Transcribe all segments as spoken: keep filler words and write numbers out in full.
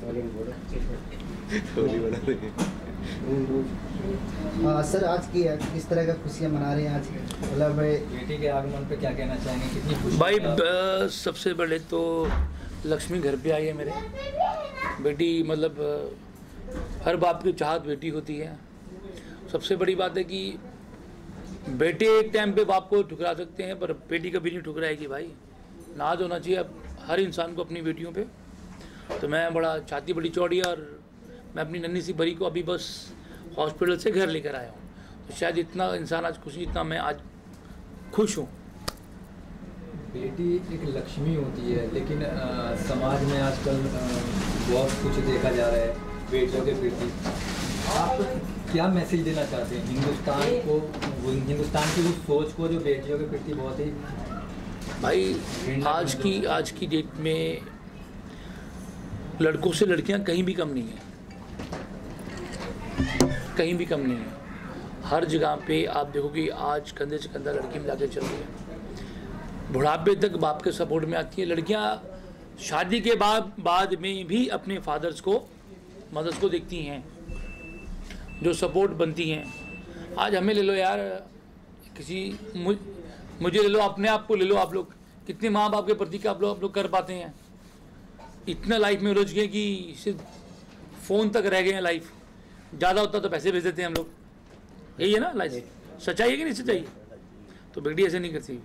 आ, sir आज की किस तरह का खुशियाँ मना रहे हैं आज? मतलब बेटी के आगमन पे क्या कहना चाहेंगे, कितनी खुशी? भाई ब- सबसे बड़े तो लक्ष्मी घर पे आई है मेरे। बेटी मतलब हर बाप की चाहत बेटी होती है। सबसे बड़ी बात है कि बेटे एक टाइम पे बाप को ठुकरा सकते हैं पर बेटी कभी नहीं ठुकराएगी भाई। नाज होना चाहिए अब हर इंसान को अपनी बेटियों पे। तो मैं बड़ा छाती बड़ी चौड़ी और मैं अपनी नन्ही सी बरी को अभी बस हॉस्पिटल से घर लेकर आया हूँ। तो शायद इतना इंसान आज खुशी, इतना मैं आज खुश हूँ। बेटी एक लक्ष्मी होती है, लेकिन आ, समाज में आजकल बहुत कुछ देखा जा रहा है बेटियों के प्रति। आप क्या मैसेज देना चाहते हैं हिंदुस्तान को, हिंदुस्तान की उस सोच को जो बेटियों के प्रति बहुत ही भाई आज की आज की डेट में लड़कों से लड़कियां कहीं भी कम नहीं है, कहीं भी कम नहीं है। हर जगह पे आप देखोगे आज कंधे से कंधा लड़की मिला के चल रही है। बुढ़ापे तक बाप के सपोर्ट में आती है लड़कियां। शादी के बाद बाद में भी अपने फादर्स को, मदर्स को देखती हैं, जो सपोर्ट बनती हैं। आज हमें ले लो यार, किसी मुझ, मुझे ले लो, अपने आप को ले लो। आप लोग कितने माँ बाप के प्रति का आप लोग आप लोग कर पाते हैं? इतना लाइफ में उलझ गए कि सिर्फ फ़ोन तक रह गए हैं। लाइफ ज़्यादा होता तो पैसे भेज देते हैं हम लोग। यही है ना लाइफ, सच्चाई है कि नहीं सच्चाई? तो बेटी ऐसे नहीं करती।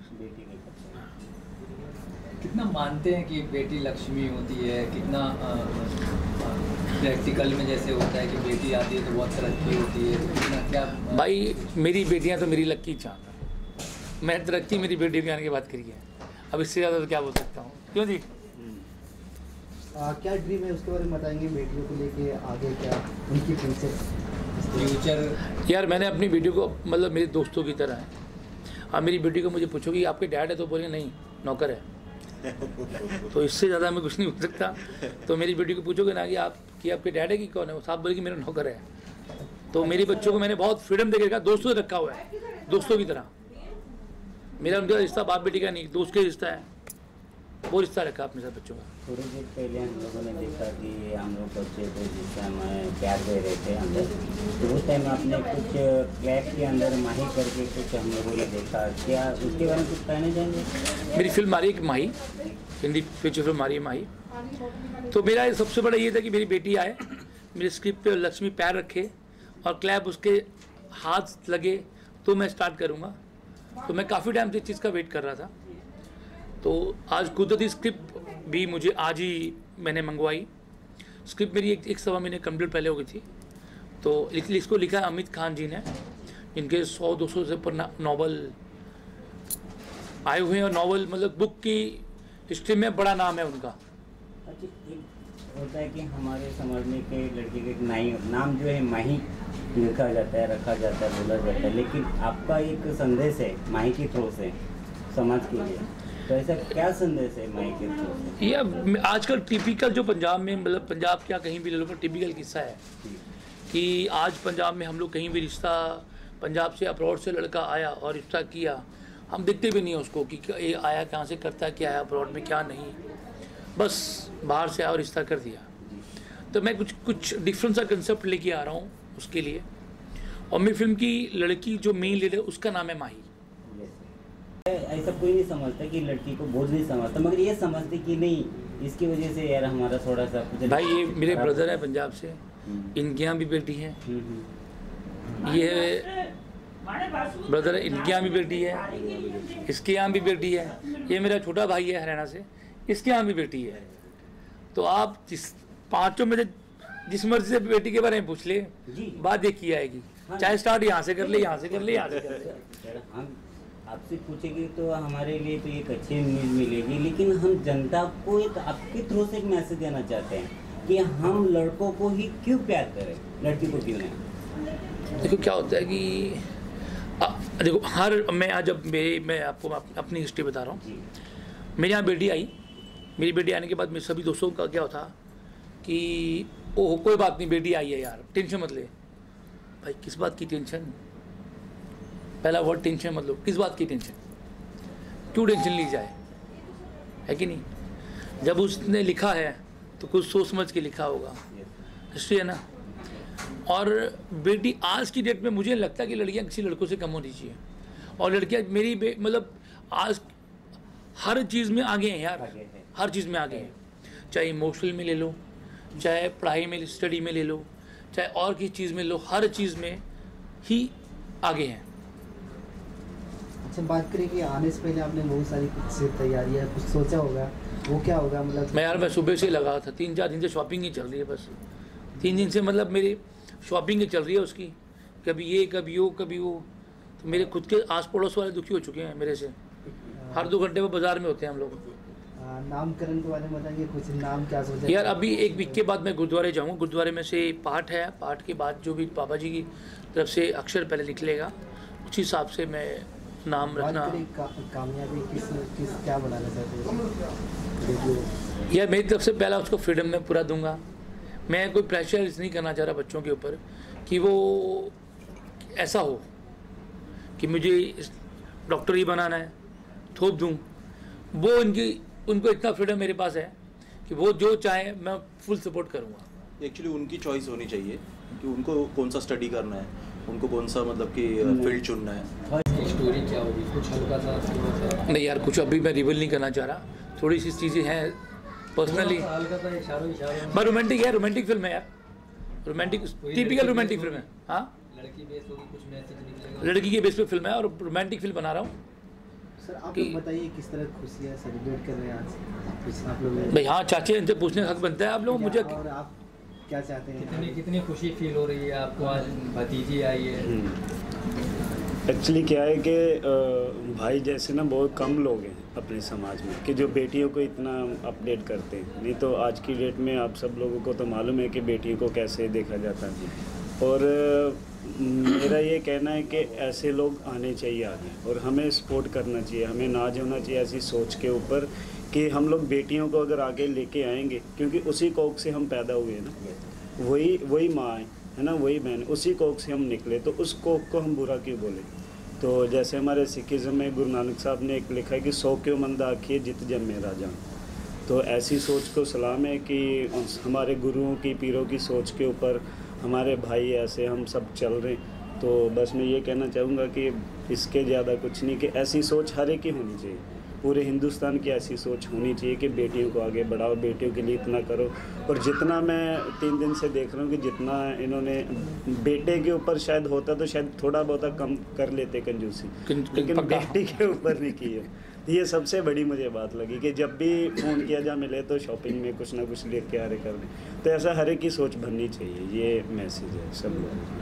कितना मानते हैं कि बेटी लक्ष्मी होती है? कितना प्रैक्टिकल में जैसे होता है कि बेटी आती है तो बहुत तरक्की होती है, तो कितना क्या? भाई मेरी बेटियां तो मेरी लक्की चाँद है। मैं तरक्की मेरी बेटी के आने की बात करी है, अब इससे ज़्यादा तो क्या बोल सकता हूँ। क्यों जी? आ, क्या ड्रीम है उसके बारे में बताएंगे? बेटियों को लेके आगे क्या उनकी फ्यूचर फ्यूचर यार मैंने अपनी बेटी को मतलब मेरे दोस्तों की तरह है। आप मेरी बेटी को मुझे पूछोगी आपके डैड है तो बोले नहीं नौकर है। तो इससे ज़्यादा मैं कुछ नहीं बोल सकता। तो मेरी बेटी को पूछोगे ना कि आप कि आपके डैड है कि कौन है, वो साहब बोले कि मेरा नौकर है। तो मेरी बच्चों को मैंने बहुत फ्रीडम दे के रखा, दोस्तों से रखा हुआ है, दोस्तों की तरह। मेरा उनका रिश्ता बाप बेटी का नहीं, दोस्त का रिश्ता है, वो रिश्ता रखा अपने साथ बच्चों का। थोड़ी देर पहले हम लोगों ने देखा कि हम लोग बच्चे थे जिससे हमें प्यार दे रहे थे अंदर, तो उस टाइम आपने कुछ क्लैप के अंदर माही करके कुछ हम लोगों ने देखा, क्या उसके बारे में कुछ कहना चाहेंगे? मेरी फिल्म आ रही है माही, हिंदी फीचर फिल्म आ रही है माही। तो मेरा सबसे बड़ा ये था कि मेरी बेटी आए, मेरे स्क्रिप्ट पे लक्ष्मी पैर रखे और क्लैप उसके हाथ लगे तो मैं स्टार्ट करूँगा। तो मैं काफ़ी टाइम से इस चीज़ का वेट कर रहा था। तो आज कुदरती स्क्रिप्ट भी मुझे आज ही मैंने मंगवाई। स्क्रिप्ट मेरी एक एक सवा महीने कम्प्लीट पहले हो गई थी। तो इसको लिखा है अमित खान जी ने, जिनके सौ दो सौ से ऊपर नावल आए हुए हैं और नावल मतलब बुक की हिस्ट्री में बड़ा नाम है उनका। अच्छा, एक होता है कि हमारे समाज में के लड़के के नाई नाम जो है माही लिखा जाता है, रखा जाता है, बोला जाता है, लेकिन आपका एक संदेश है माही के थ्रू से समाज के लिए, तो ऐसा क्या संदेश है माही के थ्रू से? ये आजकल टिपिकल जो पंजाब में मतलब पंजाब क्या कहीं भी ले लो, टिपिकल किस्सा है कि आज पंजाब में हम लोग कहीं भी रिश्ता, पंजाब से अब्रॉड से लड़का आया और रिश्ता किया, हम देखते भी नहीं है उसको कि ये आया कहाँ से, करता क्या है अब्रॉड में क्या नहीं, बस बाहर से आया और रिश्ता कर दिया। तो मैं कुछ कुछ डिफरेंट सा कंसेप्ट लेके आ रहा हूँ उसके लिए। और मेरी फिल्म की लड़की जो मेन लीड है उसका नाम है माही। ऐसा कोई नहीं समझता कि लड़की को बोझ नहीं समझता, मगर ये समझते कि नहीं इसकी वजह से यार हमारा थोड़ा सा भाई ये मेरे ब्रदर है पंजाब से, इनके यहाँ भी बेटी है, ये ब्रदर है, इनके यहाँ भी बेटी है, इसके यहाँ भी बेटी है, ये मेरा छोटा भाई है हरियाणा से, इसके यहाँ भी बेटी है। तो आप जिस पाँचों में से जिस मर्जी से बेटी के बारे में पूछ ले, बात एक की आएगी, चाहे स्टार्ट यहाँ से कर ले, यहाँ से कर ले, यहाँ से कर ले। हम आपसे पूछेंगे तो हमारे लिए तो एक अच्छी न्यूज़ मिलेगी, लेकिन हम जनता को एक आपके थ्रू से एक मैसेज देना चाहते हैं कि हम लड़कों को ही क्यों प्यार करें, लड़की को क्यों नहीं? देखो क्या होता है कि आ, देखो हर मैं आज जब मेरे मैं आपको अपनी हिस्ट्री बता रहा हूँ। मेरे यहाँ बेटी आई, मेरी बेटी आने के बाद मेरे सभी दोस्तों का क्या होता कि ओह कोई बात नहीं बेटी आई है यार, टेंशन मत ले। भाई किस बात की टेंशन? पहला वर्ड टेंशन मतलब किस बात की टेंशन, क्यों टेंशन ली जाए, है कि नहीं? जब उसने लिखा है तो कुछ सोच समझ के लिखा होगा, हिस्ट्री है ना। और बेटी आज की डेट में मुझे नहीं लगता कि लड़कियां किसी लड़कों से कम होनी चाहिए, और लड़कियां मेरी मतलब आज हर चीज़ में आगे हैं यार, हर चीज़ में आगे हैं, चाहे इमोशनल में ले लो, चाहे पढ़ाई में स्टडी में ले लो, चाहे और किसी चीज़ में लो, हर चीज़ में ही आगे हैं। अच्छा, बात करें कि आने से पहले आपने बहुत सारी कुछ तैयारियां कुछ सोचा होगा, वो क्या होगा? मतलब मैं यार मैं सुबह से लगा था, तीन चार दिन से शॉपिंग ही चल रही है, बस तीन दिन से मतलब मेरी शॉपिंग ही चल रही है उसकी, कभी ये कभी वो कभी वो। तो मेरे खुद के आस पड़ोस वाले दुखी हो चुके हैं मेरे से, हर दो घंटे में बाजार में होते हैं हम लोग। नामकरण के बारे में बताएंगे, कुछ नाम क्या सोचा यार? अभी एक वीक के बाद मैं गुरुद्वारे जाऊँगा, गुरुद्वारे में से पाठ है, पाठ के बाद जो भी पापा जी की तरफ से अक्षर पहले लिख लेगा, उसी हिसाब से मैं नाम रखना। का, कामयाबी किस किस क्या बनाना चाहते हो? यार मेरी तरफ से पहला उसको फ्रीडम में पूरा दूंगा। मैं कोई प्रेशर नहीं करना चाह रहा बच्चों के ऊपर कि वो ऐसा हो कि मुझे डॉक्टर ही बनाना है, थोप दूं। वो उनकी उनको इतना फ्रीडम मेरे पास है कि वो जो चाहे मैं फुल सपोर्ट करूँगा। एक्चुअली उनकी चॉइस होनी चाहिए कि उनको कौन सा स्टडी करना है, उनको कौन सा मतलब कि फील्ड चुनना है। स्टोरी क्या होगी, कुछ हल्का सा थोड़ा सा? नहीं यार, कुछ अभी मैं रिवील नहीं करना चाह रहा, थोड़ी सी चीज़ें हैं पर्सनली। हल्का सा इशारों इशारों मैं रोमांटिक है, रोमांटिक फिल्म है यार, रोमांटिक टिपिकल रोमांटिक फिल्म है। हाँ, लड़की बेस होगी, कुछ मैसेज निकलेगा। लड़की के बेस पे फिल्म है और रोमांटिक फिल्म बना रहा हूँ। सर आप लोग बताइए किस तरह खुशियाँ सेलिब्रेट कर रहे हैं आज कुछ आप लोग? भाई हाँ, चाचे इनसे पूछने का हक बनता है आप लोग मुझे। और आप क्या चाहते हैं? कितनी कितनी खुशी फील हो रही है आपको आज भतीजी आई है? एक्चुअली क्या है कि भाई जैसे ना बहुत कम लोग हैं अपने समाज में कि जो बेटियों को इतना अपडेट करते हैं। नहीं तो आज की डेट में आप सब लोगों को तो मालूम है कि बेटियों को कैसे देखा जाता है। और मेरा ये कहना है कि ऐसे लोग आने चाहिए आगे, और हमें सपोर्ट करना चाहिए, हमें नाज होना चाहिए ऐसी सोच के ऊपर कि हम लोग बेटियों को अगर आगे लेके आएंगे, क्योंकि उसी कोख से हम पैदा हुए ना, वही वही माँ है है ना, वही बहन, उसी कोख से हम निकले, तो उस कोख को हम बुरा क्यों बोले? तो जैसे हमारे सिखिज़म में गुरु नानक साहब ने एक लिखा है कि सौ क्यों मंद आखिए जित जम में राजा। तो ऐसी सोच को सलाम है कि हमारे गुरुओं की पीरों की सोच के ऊपर हमारे भाई ऐसे हम सब चल रहे हैं। तो बस मैं ये कहना चाहूँगा कि इसके ज़्यादा कुछ नहीं, कि ऐसी सोच हर एक की होनी चाहिए, पूरे हिंदुस्तान की ऐसी सोच होनी चाहिए कि बेटियों को आगे बढ़ाओ, बेटियों के लिए इतना करो। और जितना मैं तीन दिन से देख रहा हूँ कि जितना इन्होंने बेटे के ऊपर शायद होता तो शायद थोड़ा बहुत कम कर लेते कंजूसी, लेकिन बेटी के ऊपर नहीं की है। ये सबसे बड़ी मुझे बात लगी कि जब भी फ़ोन किया जा मिले तो शॉपिंग में कुछ ना कुछ लेके आ रहे कर दें। तो ऐसा हर एक की सोच बननी चाहिए, ये मैसेज है सब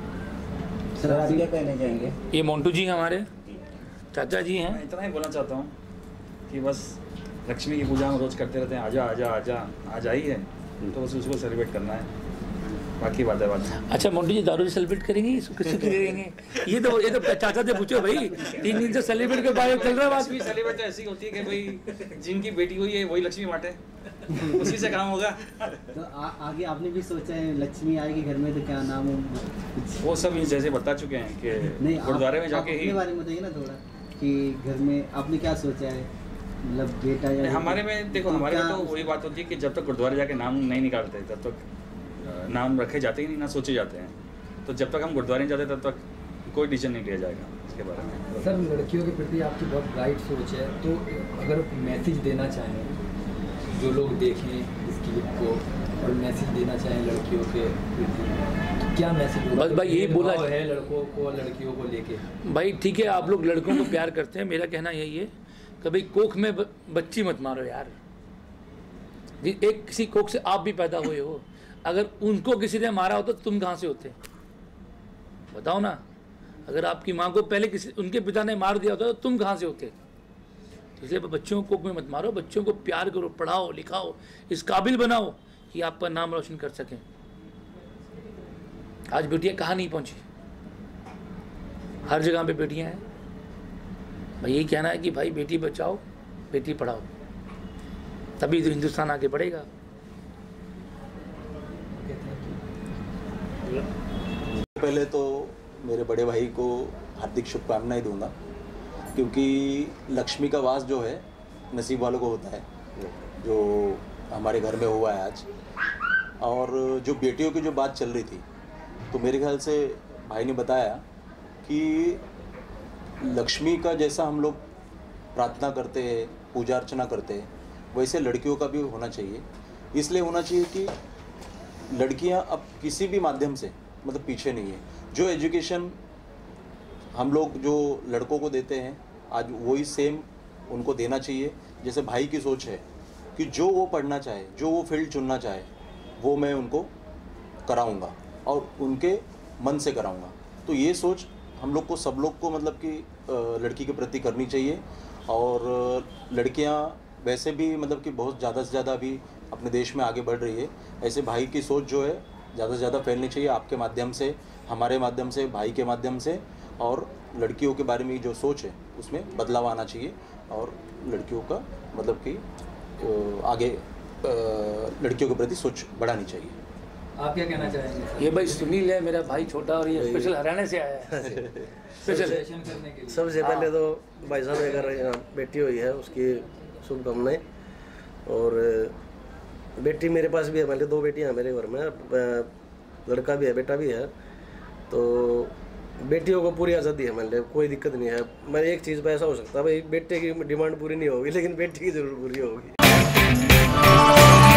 लोग। सर आप क्या कहना चाहेंगे? ये मोन्टू जी हमारे चाचा जी हैं। मैं इतना ही बोलना चाहता हूँ कि बस लक्ष्मी की पूजा हम रोज़ करते रहते हैं, आजा आजा आजा आज आई है तो बस उसको सेलिब्रेट करना है, बाकी बात है बात। अच्छा मोन्टू जी दारू से सेलिब्रेट करेंगे, सुख सुख करेंगे? ये तो ये तो चाचा से पूछो भाई, तीन दिन से सेलिब्रेट के बारे में चल रहा है बात। लक्ष्मी सेलिब्रेट तो ऐसी होती है कि भाई जिनकी बेटी हुई है वही लक्ष्मी बांटे, उसी से काम होगा। तो आ, आगे आपने भी सोचा है लक्ष्मी आएगी घर में तो क्या नाम हो? वो सब ये जैसे बता चुके हैं कि गुरुद्वारे में जाके ही। बारे में बताइए ना थोड़ा कि घर में आपने क्या सोचा है, मतलब बेटा या हमारे में देखो, हमारे में तो वही बात होती है कि जब तक गुरुद्वारे जाके नाम नहीं निकालते तब तक नाम रखे जाते ही नहीं, ना सोचे जाते हैं। तो जब तक हम गुरुद्वारे जाते तब तक कोई डिसीजन नहीं लिया जाएगा इसके बारे में। सर लड़कियों के प्रति आपकी बहुत ब्राइट सोच है, तो अगर मैसेज देना चाहें जो लोग देखें इस क्लिप को और मैसेज देना चाहें लड़कियों के प्रति, तो क्या मैसेज होगा? बस भाई यही बोला है लड़कों को लड़कियों को लेके। भाई ठीक है, आप लोग लड़कों को प्यार करते हैं, मेरा कहना यही है कभी कोख में बच्ची मत मारो यार। एक किसी कोख से आप भी पैदा हुए हो, अगर उनको किसी ने मारा होता तो तुम कहाँ से होते? बताओ ना। अगर आपकी माँ को पहले किसी उनके पिता ने मार दिया होता तो तुम कहाँ से होते? इसलिए बच्चों को कोख में मत मारो, बच्चों को प्यार करो, पढ़ाओ लिखाओ, इस काबिल बनाओ कि आपका नाम रोशन कर सकें। आज बेटियाँ कहाँ नहीं पहुँची, हर जगह पे बेटियाँ हैं। भाई यही कहना है कि भाई बेटी बचाओ बेटी पढ़ाओ, तभी तो हिंदुस्तान आगे बढ़ेगा। पहले तो मेरे बड़े भाई को हार्दिक शुभकामनाएं दूंगा, क्योंकि लक्ष्मी का वास जो है नसीब वालों को होता है, जो हमारे घर में हुआ है आज। और जो बेटियों की जो बात चल रही थी, तो मेरे ख्याल से भाई ने बताया कि लक्ष्मी का जैसा हम लोग प्रार्थना करते हैं, पूजा अर्चना करते हैं, वैसे लड़कियों का भी होना चाहिए। इसलिए होना चाहिए कि लड़कियां अब किसी भी माध्यम से मतलब पीछे नहीं है। जो एजुकेशन हम लोग जो लड़कों को देते हैं आज वही सेम उनको देना चाहिए। जैसे भाई की सोच है कि जो वो पढ़ना चाहे, जो वो फील्ड चुनना चाहे, वो मैं उनको कराऊंगा और उनके मन से कराऊंगा। तो ये सोच हम लोग को, सब लोग को मतलब कि लड़की के प्रति करनी चाहिए। और लड़कियां वैसे भी मतलब कि बहुत ज़्यादा से ज़्यादा अभी अपने देश में आगे बढ़ रही है। ऐसे भाई की सोच जो है ज़्यादा से ज़्यादा फैलनी चाहिए, आपके माध्यम से, हमारे माध्यम से, भाई के माध्यम से। और लड़कियों के बारे में जो सोच है उसमें बदलाव आना चाहिए और लड़कियों का मतलब कि आगे लड़कियों के प्रति सोच बढ़ानी चाहिए। आप क्या कहना चाहेंगे? ये भाई सुनील है मेरा भाई छोटा, और ये स्पेशल हरियाणा से आया है स्पेशल करने के लिए। सबसे पहले तो भाई साहब अगर बेटी हुई है उसकी शुभकामनाएं। और बेटी मेरे पास भी है, पहले दो बेटियां हैं मेरे घर में, लड़का भी है बेटा भी है। तो बेटियों को पूरी आज़ादी है, मतलब कोई दिक्कत नहीं है। मैं एक चीज़ पे ऐसा हो सकता है भाई, बेटे की डिमांड पूरी नहीं होगी लेकिन बेटी की ज़रूर पूरी होगी।